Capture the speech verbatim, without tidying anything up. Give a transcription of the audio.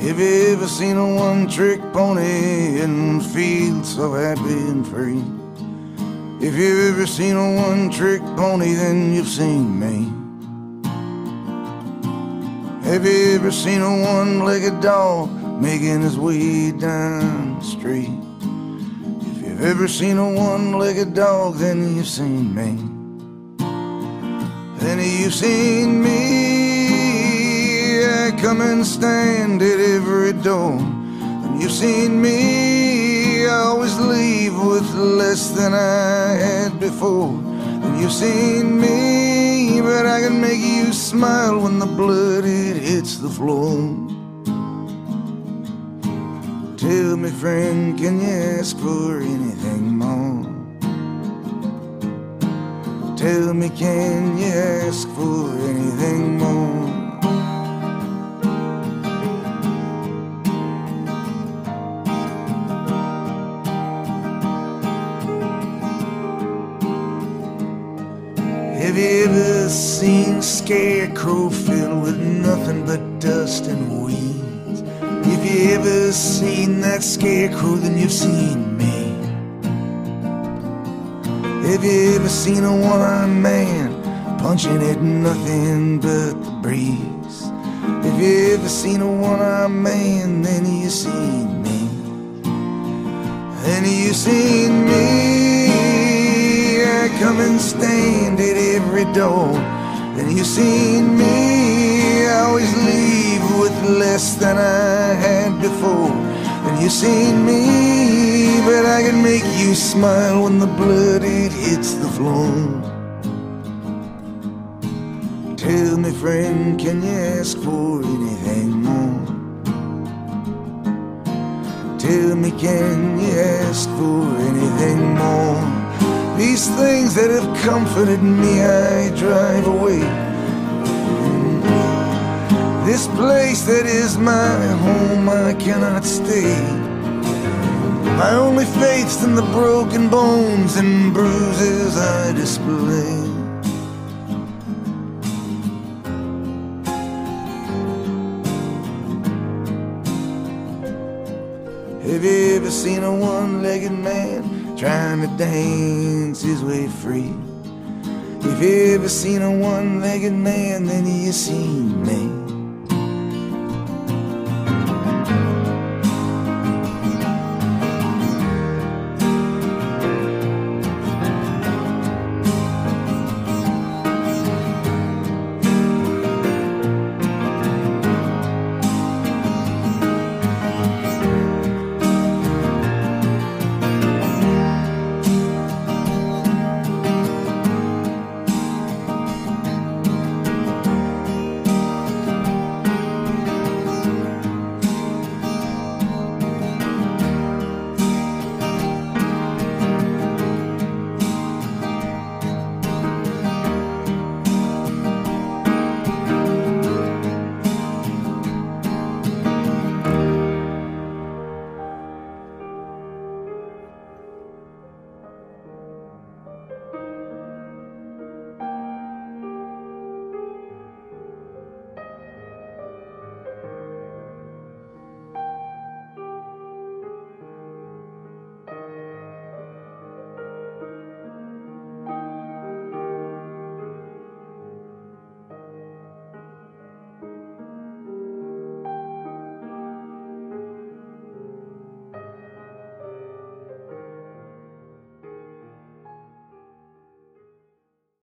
Have you ever seen a one-trick pony and feel so happy and free? If you've ever seen a one-trick pony, then you've seen me. Have you ever seen a one-legged dog making his way down the street? If you've ever seen a one-legged dog, then you've seen me. Then you've seen me. I come and stand at every door. Then you've seen me. I always leave with less than I had before. Then you've seen me, but I can make you smile when the blood it hits the floor. Tell me, friend, can you ask for anything more? Tell me, can you ask for anything more? Have you ever seen a scarecrow filled with nothing but dust and weeds? If you ever seen that scarecrow, then you've seen me. Have you ever seen a one-armed man punching at nothing but the breeze? Have you ever seen a one-armed man, then you've seen me. Then you've seen me. I come and stand at every door. Then you've seen me. I always leave with less than I had before. Then you've seen me, but I can make you smile when the blood it hits the floor. Tell me, friend, can you ask for anything more? Tell me, can you ask for anything more? These things that have comforted me, I drive away. This place that is my home, I cannot stay. My only faith's in the broken bones and bruises I display. Have you ever seen a one-legged man trying to dance his way free? If you ever seen a one-legged man, then you've seen me.